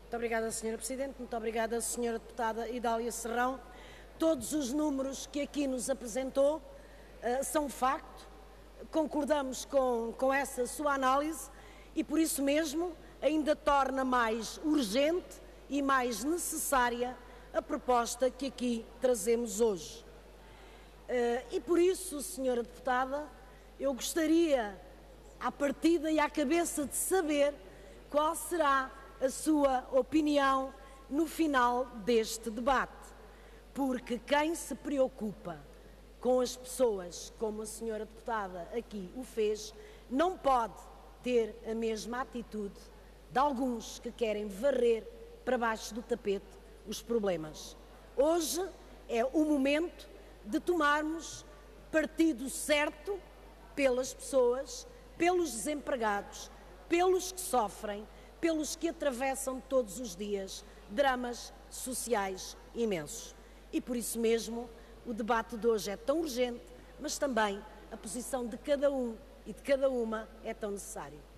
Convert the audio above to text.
Muito obrigada, Sra. Presidente. Muito obrigada, Sra. Deputada Idália Serrão. Todos os números que aqui nos apresentou são facto. Concordamos com essa sua análise e, por isso mesmo, ainda torna mais urgente e mais necessária a proposta que aqui trazemos hoje. E por isso, Sra. Deputada, eu gostaria, à partida e à cabeça, de saber qual será a sua opinião no final deste debate, porque quem se preocupa com as pessoas, como a Sra. Deputada aqui o fez, não pode ter a mesma atitude de alguns que querem varrer para baixo do tapete os problemas. Hoje é o momento de tomarmos partido certo pelas pessoas, pelos desempregados, pelos que sofrem, pelos que atravessam todos os dias dramas sociais imensos. E por isso mesmo o debate de hoje é tão urgente, mas também a posição de cada um e de cada uma é tão necessária.